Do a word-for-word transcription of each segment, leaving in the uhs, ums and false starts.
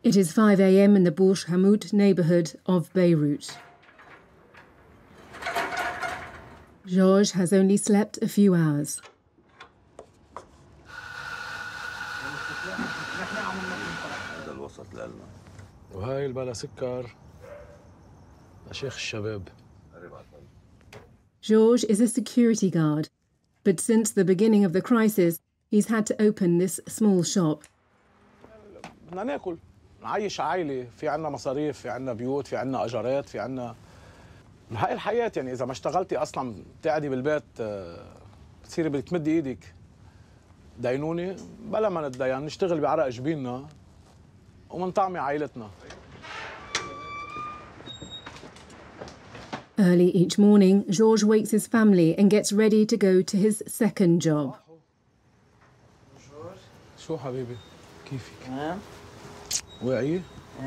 It is five a m in the Burj Hamoud neighbourhood of Beirut. Georges has only slept a few hours. وهاي البلا سكر لشيخ الشباب. Georges is a security guard, but since the beginning of the crisis, he's had to open this small shop. بدنا ناكل، نعيش عائلة، في عنا مصاريف، في عنا بيوت، في عنا أجارات، في عنا هاي الحياة. يعني إذا ما اشتغلتي أصلاً بتقعدي بالبيت بتصيري بدك تمدي إيدك. دينوني بلا ما نتدين، نشتغل بعرق جبيننا ومنطعمي عائلتنا. Early each morning, Georges wakes his family and gets ready to go to his second job. شو حبيبي؟ كيفك؟ تمام. واعي؟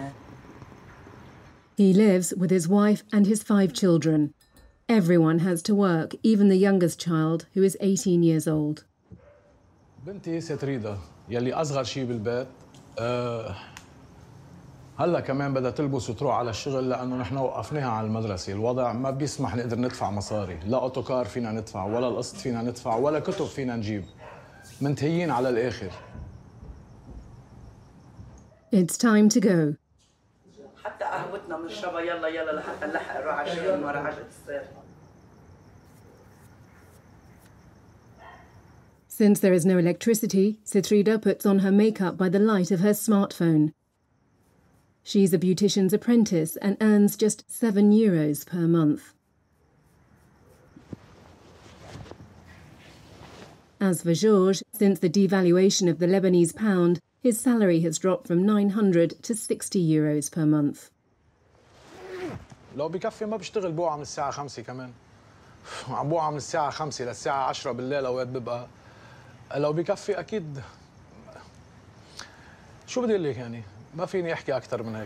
He lives with his wife and his five children. Everyone has to work, even the youngest child, who is eighteen years old. بنتي ستريدا يلي أصغر شيء بالبيت أه هلا كمان بدها تلبس وتروح على الشغل لأنه نحن وقفناها على المدرسة. الوضع ما بيسمح نقدر ندفع مصاري، لا أوتوكار فينا ندفع ولا القسط فينا ندفع ولا كتب فينا نجيب. منتهيين على الآخر. It's time to go. حتى قهوتنا بنشربها يلا يلا لحتى نلحق نروح على الشغل من ورا عجلة السير. Since there is no electricity, Citrida puts on her makeup by the light of her smartphone. She's a beautician's apprentice and earns just seven euros per month. As for Georges, since the devaluation of the Lebanese pound, his salary has dropped from nine hundred to sixty euros per month. لو بكفي ما بشتغل بوعة من الساعة خمسة كمان. عم بوعة من الساعة خمسة للساعة عشرة بالليل أوقات ببقى. لو بكفي أكيد شو بدي أقول لك يعني ما فيني أحكي أكثر من هيك.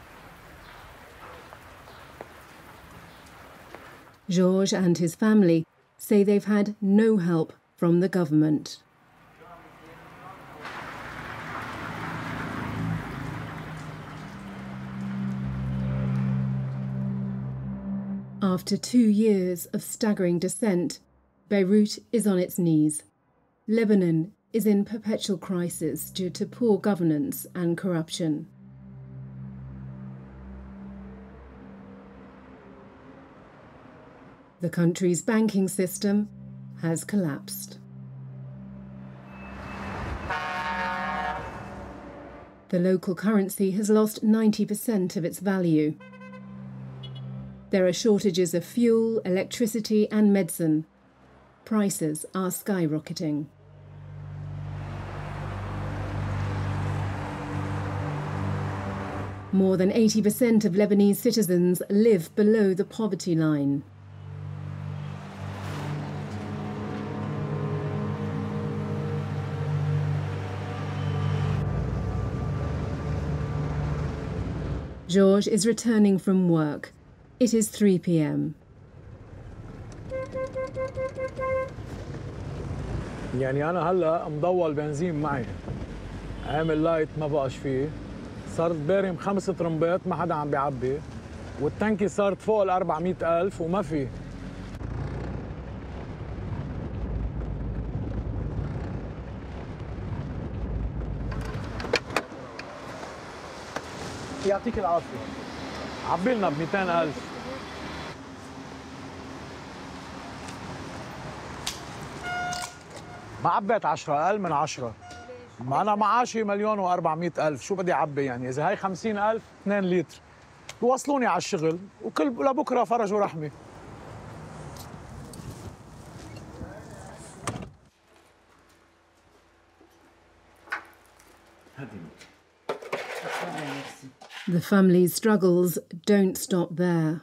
Georges and his family say they've had no help from the government. After two years of staggering descent, Beirut is on its knees. Lebanon is in perpetual crisis due to poor governance and corruption. The country's banking system has collapsed. The local currency has lost ninety percent of its value. There are shortages of fuel, electricity and medicine. Prices are skyrocketing. More than eighty percent of Lebanese citizens live below the poverty line. Georges is returning from work. It is three p m يعني أنا هلا مضوى بنزين معي، عامل لايت ما بقاش فيه، صارت بارم خمس طرمبات ما حدا عم بيعبي، والتنكي صارت فوق ال أربعمية ألف وما في. يعطيك العافية. عبي لنا ب مئتين ألف. ما عبيت عشرة، أقل من عشرة. ما أنا معاشي مليون وأربعمية ألف، شو بدي أعبي يعني؟ إذا هاي خمسين ألف اثنين لتر. بوصلوني على الشغل وكل لبكرة فرج ورحمة. The family's struggles don't stop there.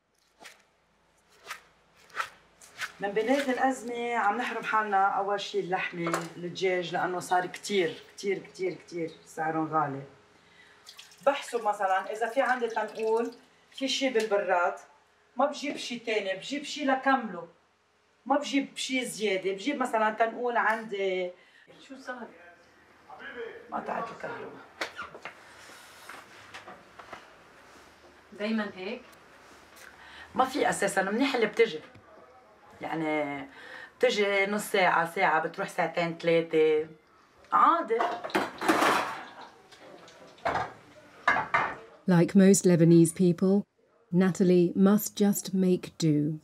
من بداية الأزمة عم نحرم حالنا أول شيء اللحمة، الدجاج لأنه صار كتير كتير كتير كتير سعرهم غالي. بحسب مثلاً إذا في عندي تنقول في شيء بالبراد ما بجيب شيء تاني، بجيب شيء لكمله. ما بجيب شيء زيادة، بجيب مثلاً تنقول عندي شو صار؟ ما قطعت الكهرباء. دايما هيك؟ ما في اساسا، منيح اللي بتجي يعني بتجي نص ساعة ساعة، بتروح ساعتين ثلاثة عادي. Like most Lebanese people, Natalie must just make do.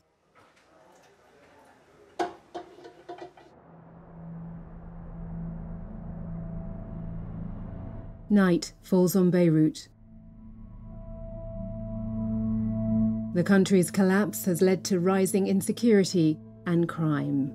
Night falls on Beirut. The country's collapse has led to rising insecurity and crime.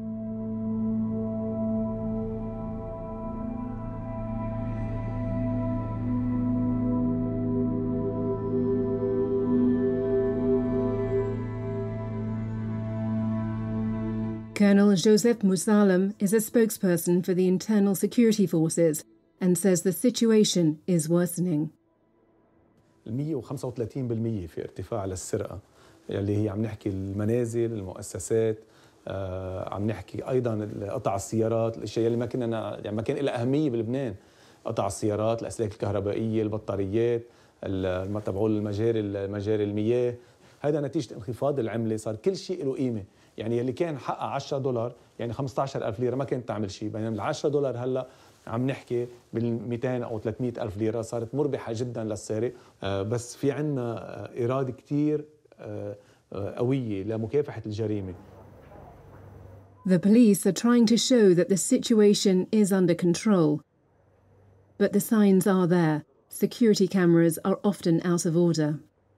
Colonel Joseph Moussalem is a spokesperson for the internal security forces and says the situation is worsening. مية وخمسة وثلاثين بالمية في ارتفاع للسرقة اللي هي عم نحكي المنازل، المؤسسات، آه عم نحكي أيضاً قطع السيارات، الأشياء اللي ما كنا يعني ما كان لها أهمية بلبنان، قطع السيارات، الأسلاك الكهربائية، البطاريات، ما تبعوا المجاري مجاري المياه. هذا نتيجة انخفاض العملة، صار كل شيء له قيمة، يعني اللي كان حقه عشرة دولار يعني خمسة عشر ألف ليرة ما كانت تعمل شيء، بينما ال عشرة دولار هلا عم نحكي بال مئتين أو ثلاثمئة ألف ليرة، صارت مربحة جدا للسارق. بس في عنا إرادة كتير قوية لمكافحة الجريمة. The police are trying to show that the situation is under control. But the signs are there. Security cameras are often out of order.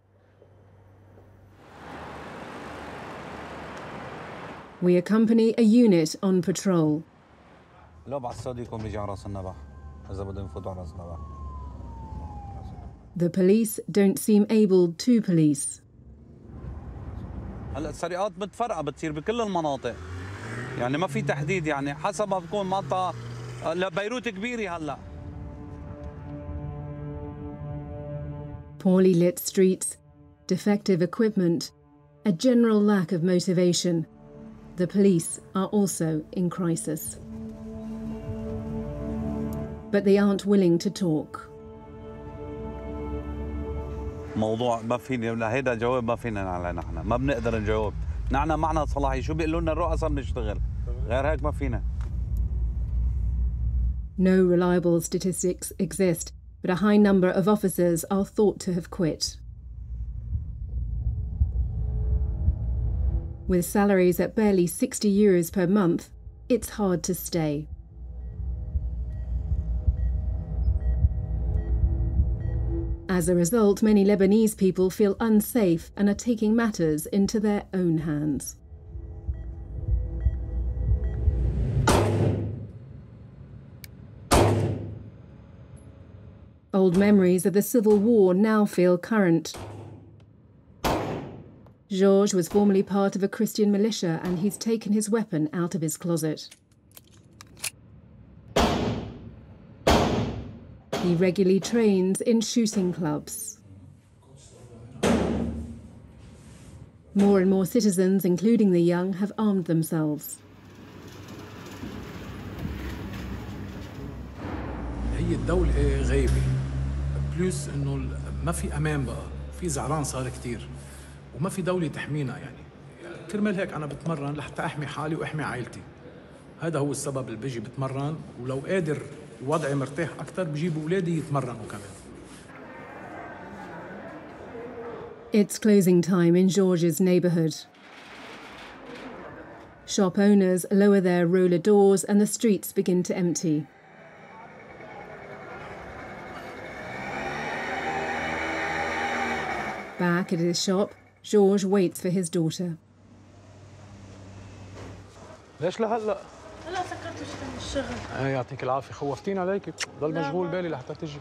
We accompany a unit on patrol. The police don't seem able to police. هلا السرقات متفرقه بتصير بكل المناطق، يعني ما في تحديد، يعني حسب ما بكون منطقه. بيروت كبيره هلا. Poorly lit streets, defective equipment, a general lack of motivation. The police are also in crisis. But they aren't willing to talk. موضوع ما فيني لهيدا جواب ما فينا على نحن، ما بنقدر نجاوب، نحن معنا صلاحي، شو بيقولوا لنا الرؤساء بنشتغل، غير هيك ما فينا. No reliable statistics exist, but a high number of officers are thought to have quit. With salaries at barely sixty euros per month, it's hard to stay. As a result, many Lebanese people feel unsafe and are taking matters into their own hands. Old memories of the Civil War now feel current. Georges was formerly part of a Christian militia and he's taken his weapon out of his closet. He regularly trains in shooting clubs. More and more citizens, including the young, have armed themselves. هي الدولة غايبة، بلس إنه ما في أمان بقى، في زعران صار كتير، وما في دولة تحمينا يعني. كرمال هيك أنا بتمرن لحتى أحمي حالي وأحمي عائلتي. هذا هو السبب اللي بيجي بتمرن، ولو قادر وضعي مرتاح أكتر بجيب أولادي يتمرنوا كمان. It's closing time in Georges' neighbourhood. Shop owners lower their roller doors and the streets begin to empty. Back at his shop, Georges waits for his daughter. ليش لهلا؟ هلا سكرت وجيت من الشغل. ايه يعطيك العافية، خوفتينا عليكي، ضل مشغول بالي لحتى تجي.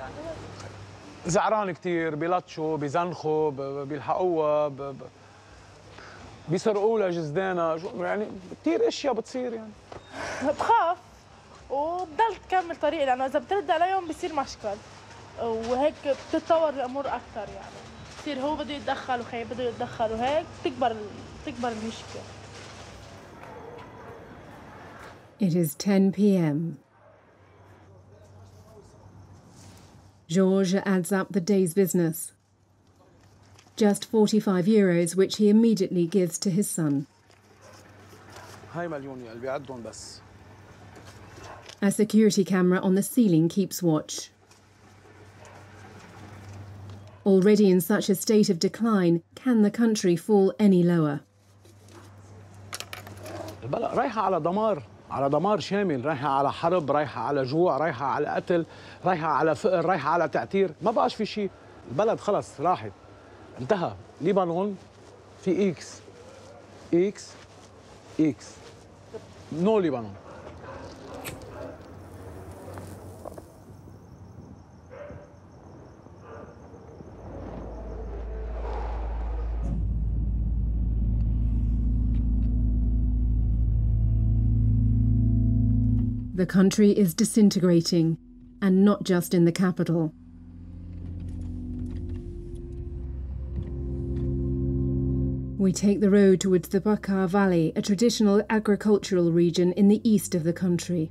زعران كثير، بيلطشوا، بيزنخوا، بيلحقوها، ب... ب... بيسرقوا لها جزدانها، يعني كثير اشياء بتصير يعني. بخاف وبضل تكمل طريقي لانه اذا بترد عليهم بصير مشكل، وهيك بتتطور الامور اكثر يعني. بصير هو بده يتدخل وخي بده يتدخل وهيك بتكبر بتكبر المشكله. It is ten p m Georges adds up the day's business. just forty-five euros, which he immediately gives to his son. هاي مليون اللي بيعدهم بس. A security camera on the ceiling keeps watch. Already in such a state of decline, can the country fall any lower? البلد رايحة على دمار، على دمار شامل، رايحة على حرب، رايحة على جوع، رايحة على قتل، رايحة على فقر، رايحة على تعتير، ما بقاش في شيء، البلد خلص راحت، انتهى. ليبانون في إكس، إكس، إكس، نو ليبانون. The country is disintegrating, and not just in the capital. We take the road towards the Bakar Valley, a traditional agricultural region in the east of the country.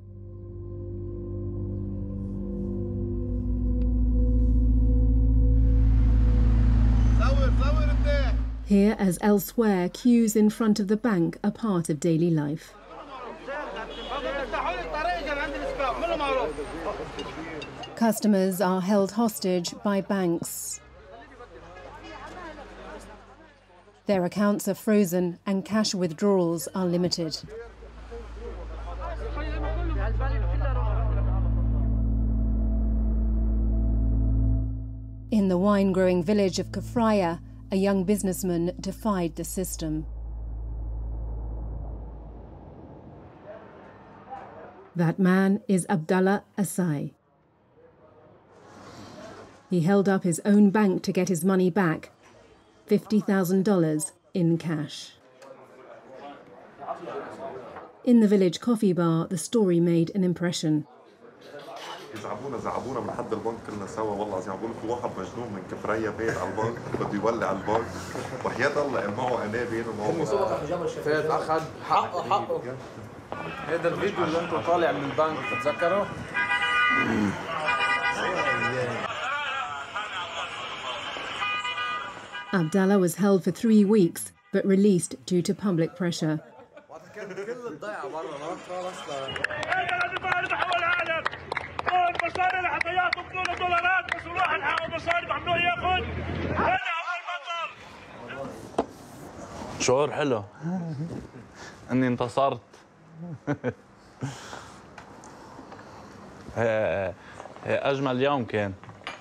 Here, as elsewhere, queues in front of the bank are part of daily life. Customers are held hostage by banks. Their accounts are frozen and cash withdrawals are limited. In the wine-growing village of Kafraya, a young businessman defied the system. That man is Abdallah Asai. He held up his own bank to get his money back, fifty thousand dollars in cash. In the village coffee bar, the story made an impression. يزعبونا زعبونا من حد البنك كلنا سوا والله زعبونا في واحد مجنون من كفرية فايت على البنك بده يولع البنك وحياة الله معه انابيب ومعه فات اخذ حقه حقه. هذا الفيديو اللي انتم طالع من البنك بتتذكروا؟ Abdallah was held for three weeks, but released due to public pressure. شعور حلو اني انتصرت. اجمل يوم كان.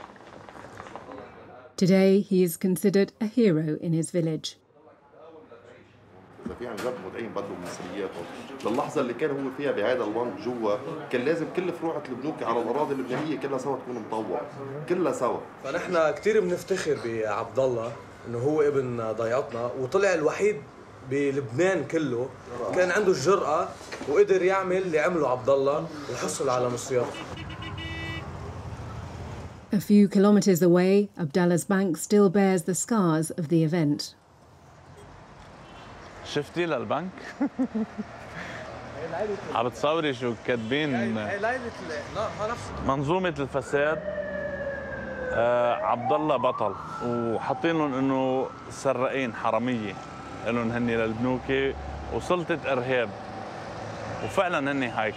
Today he is considered a hero in his village. إذا في عن جد مدعين بدهم مصرياتهم، للحظة اللي كان هو فيها بهذا البنك جوا، كان لازم كل فروعة البنوك على الأراضي اللبنانية كلها سوا تكون مطوعة، كلها سوا. فنحن كثير بنفتخر بعبد الله إنه هو ابن ضيعتنا وطلع الوحيد بلبنان كله كان عنده الجرأة وقدر يعمل اللي عمله عبد الله وحصل على مصرياته. A few kilometers away, Abdallah's bank still bears the scars of the event. شفتي للبنك؟ عم بتصوري شو كاتبين منظومة الفساد آه عبد الله بطل وحاطين لهم انه سراقين حرامية لهم هني للبنوكي وسلطة ارهاب وفعلا هني هيك.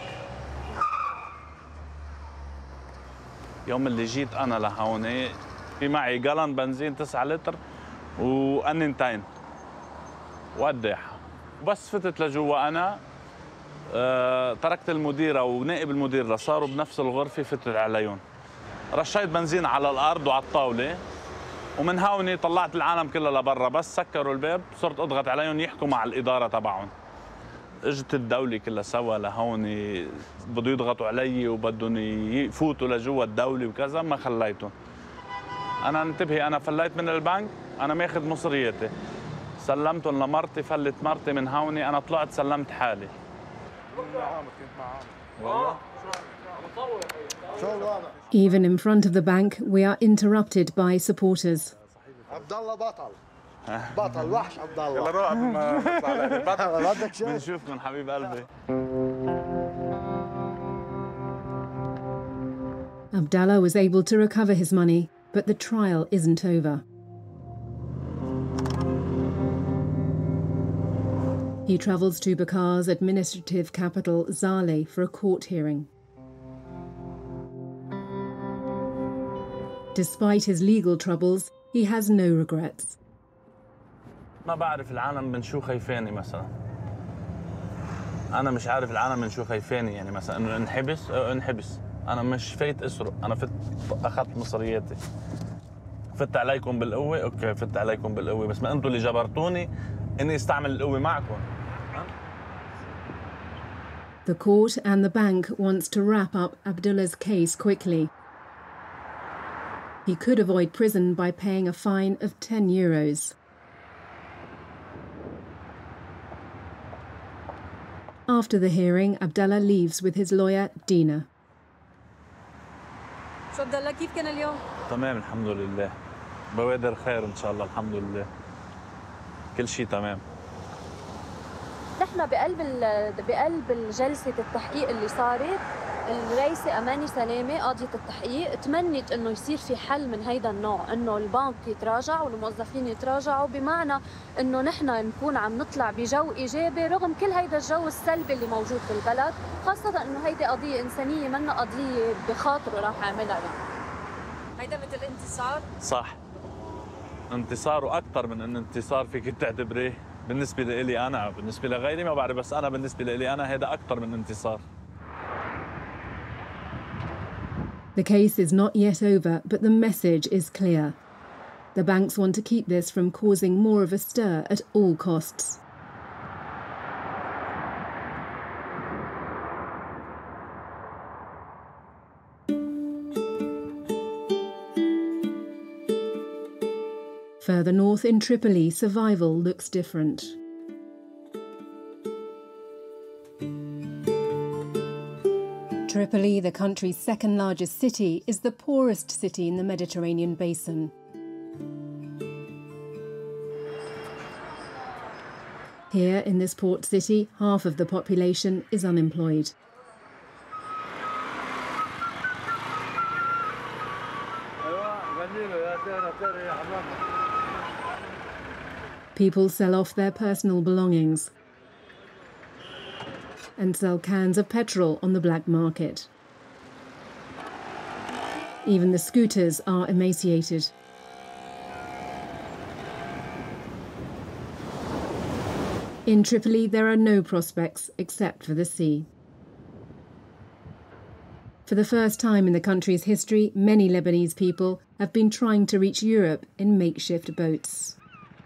يوم اللي جيت انا لهون في معي جالون بنزين تسعة لتر وقننتين وقداح بس فتت لجوا انا آه، تركت المديره ونائب المدير صاروا بنفس الغرفه فتت عليهم رشيت بنزين على الارض وعلى الطاوله ومن هوني طلعت العالم كلها لبرا بس سكروا الباب صرت اضغط عليهم يحكوا مع الاداره تبعهم. اجت الدوله كلها سوا لهون بده يضغطوا علي وبدهم يفوتوا لجوا الدوله وكذا ما خليتهم. انا انتبهي انا فليت من البنك انا ماخذ مصرياتي سلمتهم لمرتي فلت مرتي من هوني انا طلعت سلمت حالي. Even in front of the bank, we are interrupted by supporters. Abdallah بطل بطل وحش عبد الله. يلا روح ما نطلع بدك شيء بنشوفكم حبيب قلبي. Abdallah was able to recover his money, but the trial isn't over. He travels to Bakar's administrative capital, Zale, for a court hearing. Despite his legal troubles, he has no regrets. ما بعرف العالم من شو خايفاني مثلا. أنا مش عارف العالم من شو خايفاني، يعني مثلا إنه انحبس أو انحبس. أنا مش فايت أسرق، أنا فت أخذت مصرياتي. فت عليكم بالقوة، أوكي فت عليكم بالقوة، بس ما أنتوا اللي جبرتوني إني استعمل القوة معكم. The court and the bank wants to wrap up Abdullah's case quickly. He could avoid prison by paying a fine of ten euros. After the hearing, Abdullah leaves with his lawyer, Dina. شو عبد الله كيف كان اليوم؟ تمام الحمد لله. بوادر خير إن شاء الله الحمد لله. كل شيء تمام. نحن بقلب بقلب جلسة التحقيق اللي صارت، الرئيسة أماني سلامة قاضية التحقيق تمنت إنه يصير في حل من هيدا النوع، إنه البنك يتراجع والموظفين يتراجعوا، بمعنى إنه نحن نكون عم نطلع بجو إيجابي رغم كل هيدا الجو السلبي اللي موجود في البلد، خاصة إنه هيدي قضية إنسانية منا قضية بخاطره راح يعملها يعني. هيدا مثل انتصار؟ صح. انتصار وأكثر من إنه انتصار فيك تعتبريه بالنسبة لي أنا، بالنسبة لغيري ما بعرف، بس أنا بالنسبة لي أنا هذا أكثر من انتصار. The case is not yet over, but the message is clear. The banks want to keep this from causing more of a stir at all costs. Further north in Tripoli, survival looks different. Tripoli, the country's second largest city, is the poorest city in the Mediterranean basin. Here in this port city, half of the population is unemployed. People sell off their personal belongings and sell cans of petrol on the black market. Even the scooters are emaciated. In Tripoli, there are no prospects except for the sea. For the first time in the country's history, many Lebanese people have been trying to reach Europe in makeshift boats.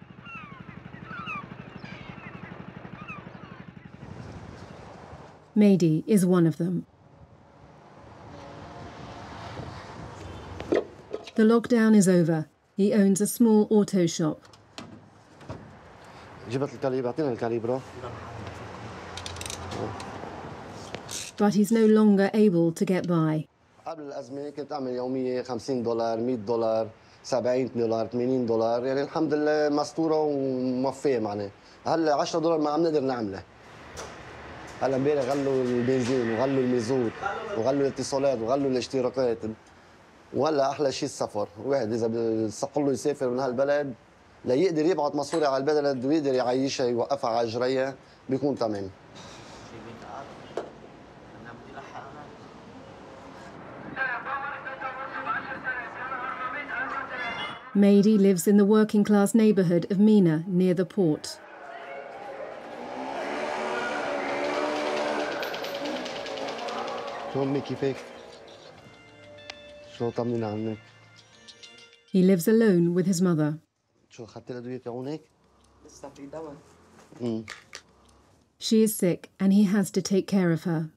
Mehdi is one of them. The lockdown is over. He owns a small auto shop. But he's no longer able to get by. قبل الأزمة كنت أعمل يومية خمسين دولار مية دولار سبعين دولار ثمانين دولار، يعني الحمد لله مستورة وموفية معنا. هلا عشرة دولار ما عم نقدر نعمله. هلا امبارح غلوا البنزين وغلوا الميزوت وغلوا الاتصالات وغلوا الاشتراكات، وهلا احلى شيء السفر. الواحد اذا بصح له يسافر من هالبلد ليقدر يبعث مصوري على البلد ويقدر يعيشها يوقفها على اجريها بيكون تمام. Mehdi lives in the working class neighbourhood of Mina near the port. He lives alone with his mother. She is sick and he has to take care of her.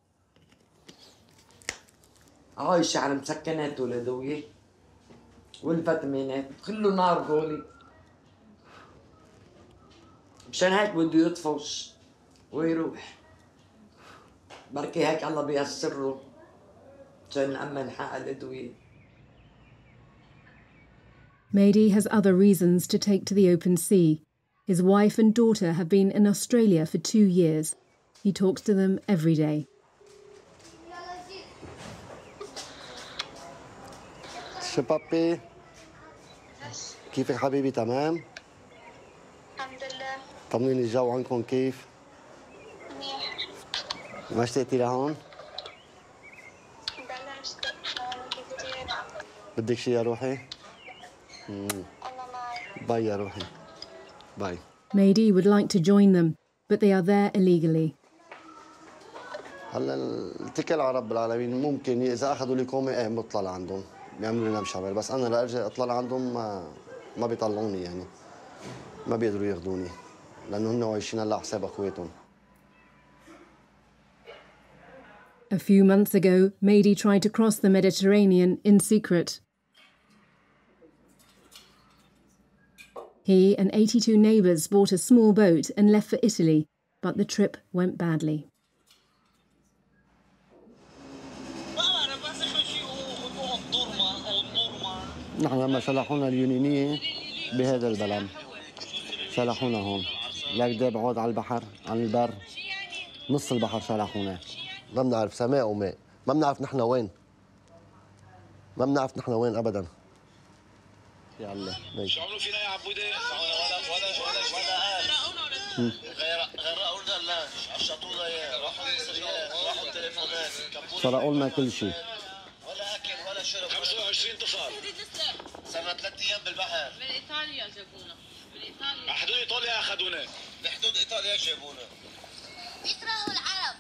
عايشة على مسكنات والأدوية والفيتامينات كله نار قولي، مشان هيك بده يطفش ويروح، بركي هيك الله بيسر له مشان نأمن حق الأدوية. Mehdi has other reasons to take to the open sea. His wife and daughter have been in Australia for two years. He talks to them every day. شو بابي؟ كيفك حبيبي؟ تمام؟ الحمد لله. طمنيني الجو عندكم كيف؟ منيح. ما اشتقتي لهون؟ بلا اشتقت لهون كثير. بدك شي يا روحي؟ مم. الله معي. باي يا روحي. باي. Mehdi would like to join them, but they are there illegally. هلا اتكل على رب العالمين، ممكن اذا اخذوا لي كومي ايه بطلع لعندهم بيعملوا لنا مشاور، بس انا لارجع اطلع لعندهم ما ما بيطلعوني، يعني ما بيقدروا ياخذوني لانه هن عايشين هلا على حساب اخواتهم. A few months ago, Mehdi tried to cross the Mediterranean in secret. He and eighty-two neighbours bought a small boat and left for Italy, but the trip went badly. نحن لما شلحونا اليونانية بهذا البلد شلحونا هون، لك ده بعود على البحر عن البر، نص البحر شلحونا، ما بنعرف سماء وماء، ما بنعرف نحن وين، ما بنعرف نحن وين ابدا. يا الله ماشي. شو عملوا فينا يا عبودي؟ ولا ولا ولا ولا غرقونا اللانش، عشطونا اياه، راحوا المصريات، راحوا التليفونات، سرقوا لنا كل شيء. ولا اكل ولا شرب. خمسة وعشرين طفل. صرنا ثلاث ايام بالبحر. من ايطاليا جابونا، من ايطاليا. حدود ايطاليا اخذونا. بحدود ايطاليا جابونا. بيكرهوا العرب.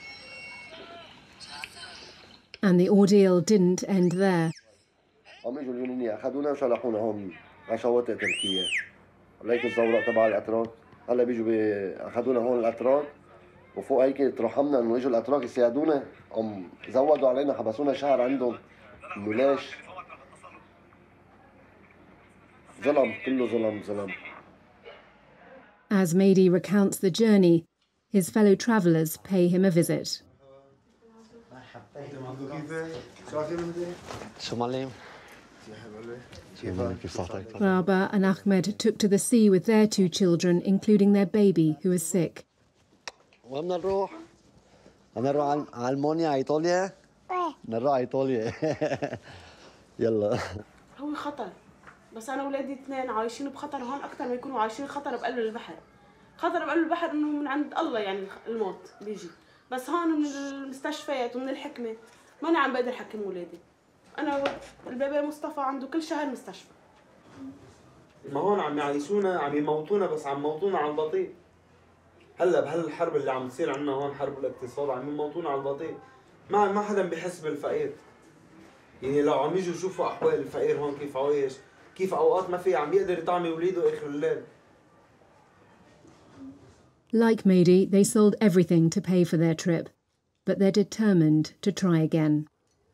And the ordeal didn't end there. هم اجوا اليونانية اخذونا وشلحونا هون على شواطئ تركيا. ليك الزورق تبع الاتراك، هلا بيجوا بي... اخذونا هون الاتراك وفوق هيك ترحمنا انه اجوا الاتراك يساعدونا، هم زودوا علينا حبسونا شهر عندهم. انه ليش؟ ظلم، كله ظلم ظلم. As Mehdi recounts the journey, his fellow travellers pay him a visit. شو معلم؟ كيف صحتك؟ Rabah and Ahmed took to the sea with their two children, including their baby, who is sick. وين بدنا نروح؟ بدنا نروح على ألمانيا على إيطاليا؟ بدنا نروح على إيطاليا. يلا. هو خطر، بس أنا أولادي اثنين عايشين بخطر هون أكثر ما يكونوا عايشين خطر بقلب البحر. خطر بقلب البحر إنه من عند الله يعني الموت بيجي، بس هون من المستشفيات ومن الحكمة ماني عم بقدر أحكم أولادي. أنا البيبي مصطفى عنده كل شهر مستشفى. ما هون عم يعيشونا، عم يموتونا، بس عم يموتونا على البطيء. هلا بهالحرب اللي عم تصير عندنا هون، حرب الاقتصاد، عم يموتونا على البطيء. ما ما حدا بيحس بالفقير. يعني لو عم يجوا يشوفوا احوال الفقير هون كيف عايش، كيف اوقات ما في عم يقدر يطعمي اولاده اخر الليل. Like Mehdi, they sold everything to pay for their trip, but they're determined to try again.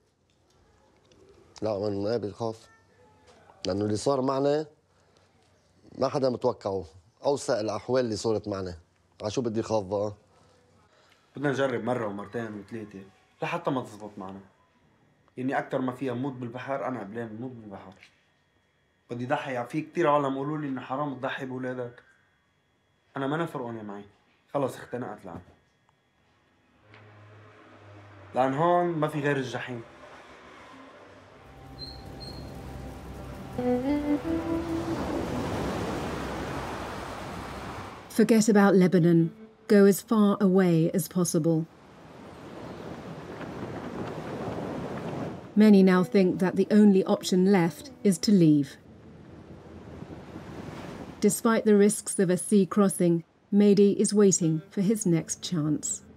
لا من ما بنخاف، لأنه اللي صار معنا ما حدا متوقعه، أوسع الأحوال اللي صارت معنا، على شو بدي خاف بقى؟ بدنا نجرب مرة ومرتين وثلاثة لحتى ما تزبط معنا. يعني أكثر ما فيها موت بالبحر، أنا قبلان موت بالبحر. بدي ضحي، يعني في كثير عالم قالوا لي إنه حرام تضحي بأولادك. أنا ما نفرقوني معي، خلص اختنقت لعن. لأن هون ما في غير الجحيم. Forget about Lebanon. Go as far away as possible. Many now think that the only option left is to leave. Despite the risks of a sea crossing, Mehdi is waiting for his next chance.